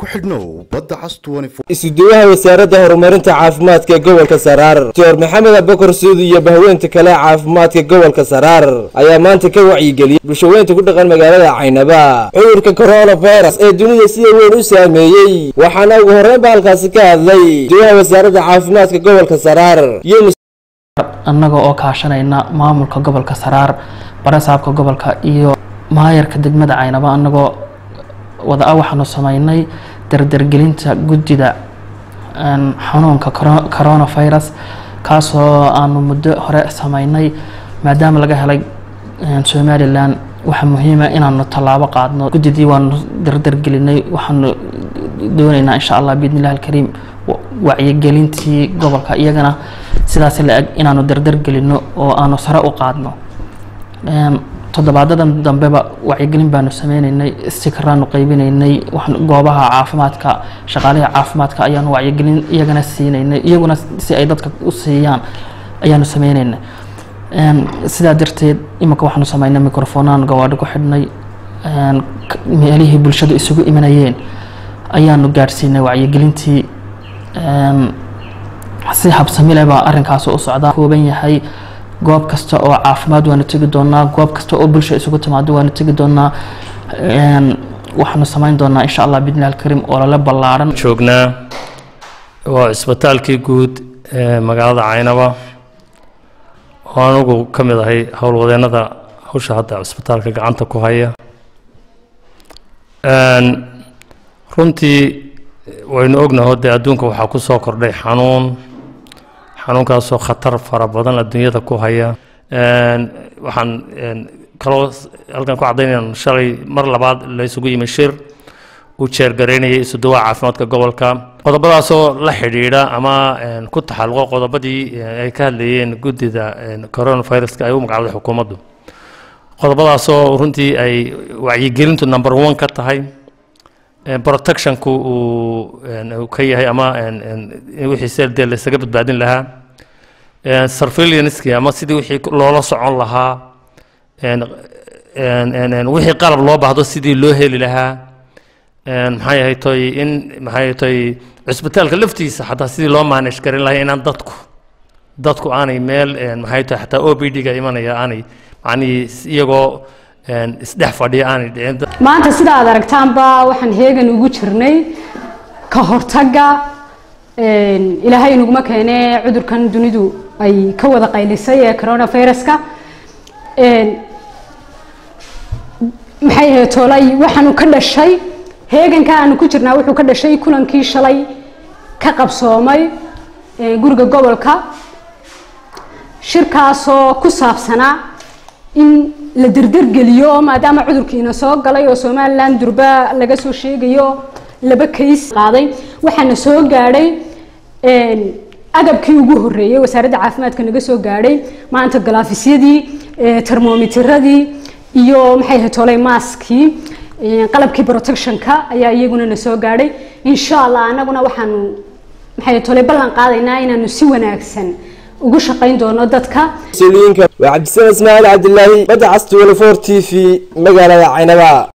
xidhnow badda cas 24 isuduwaha wasaaradda horumarinta caafimaadka gobolka Saraar Dr. Maxamed Abubakar Suudi iyo bahweynta kale caafimaadka gobolka Saraar ayaa maanta ka wacyigeliyay bulshooyinka ku dhaqan magaalada Caynaba cudurka coronavirus ee dunida sida weyn u saameeyay waxaana ugu horreyn halkaas ka hadlay isuduwaha wasaaradda caafimaadka gobolka Saraar iyo annaga oo kaashanayna maamulka gobolka Saraar barasaabka gobolka iyo maayarka degmada Caynaba annagoo wada waxaanu sameynay dardargelinta gudida xanuunka coronavirus kaasoo aanu muddo hore sameynay maadaama laga helay Somaliland waxa muhiim ah inaanu talaabo qaadno gudidii waan dardargelinay waxaanu doonaynaa insha Allah biidnillaahil kariim wacyigelintii gobolka iyagana sidaas la eg inaanu dardargelino oo aanu sare u qaadno toddobaadadan dambeba wacyigelin baanu sameeynay istikraanu qaybinaynay waxaan goobaha caafimaadka shaqaalaha caafimaadka ayaanu wacyigelin iyagana siinay iyaguna si ay dadka u siiyaan ayaanu sameeynay sida darteed imika waxaanu sameeynay microphone gawaadhi ku xidhnay meelihii bulshada isugu imanayeen ayaanu gaarsiinay wacyigelintii si habsami leh baa arrinkaas u socda kooban yahay goob kasta oo caafimaad waana tagi doonaa goob kasta oo bulshada isugu timaado waana tagi doonaa waxaanu sameyn doonaa insha Allah biidnillaahil kariim oo la ballaaran joognaa waa isbitaalkii guud ee magaalada Caynaba oo anigu kamid ahay howlwadeenada hawsha hadda isbitaalka gacanta ku haya runtii waynu ognahay adduunka waxa ku soo kordhay xanuunkaasoo khatar fara badan adduunyada ku haya waxaan kaloo halkan ku cadaynaynaa shalay mar labaad la isugu yimid shir uu jeergareynayay isuduwaha caafimaadka gobolka qodobadaasoo la xidhiidha ama ku taxalluqo qodobadii ay ka hadlayeen gudida coronaviruska ay u magacawday xukuumaddu qodobadaasoo runtii ay wacyigelintu number 1 ka tahay protectionku uu ka yahay ama wixii seeldeel la isaga badbaadin lahaa surveillance ama sidii wixii loola socon lahaa wixii qalab loo baahdo sidii loo heli lahaa maxay ahayd in maxay ahayd isbitaalka laftiisa xataa sidii loo manage karin lahaa inaan dadku aanay meel maxay ahayd xataa OPD-ga imanaya aanay macni iyagoo isdhex fadhiya aanay dhicin maanta sida aad aragtaanba waxaan heegan ugu jirnay ka hortagga ilaahay inaguma keenay cudurkan dunidu ay ka wada qaylisay ee coronaviruska maxay ahayd tolay waxaanu ka dhashay heeganka aanu ku jirnaa wuxuu ka dhashay kulankii shalay ka qabsoomay guriga gobolka shirkaasoo ku saabsanaa in la dardargeliyo maadaama cudurkiina soo galay oo Somaliland durba laga soo sheegayo laba case qaaday waxaana soo gaadhay agabkii ugu horeeyay wasaaradda caafimaadka naga soo gaadhay maanta galaafisyadii thermometeradii iyo maxay ahayd tolay maskii qalabkii protectionka ayaa iyaguna na soo gaadhay insha Allah anaguna waxaanu maxay tolay ballan qaadaynaa inaanu si wanaagsan ugu shaqeyn doono dadka Suuliinka waa Cabdi Ismaaciil Cabdullaahi badda cas 24 TV magaalada Caynaba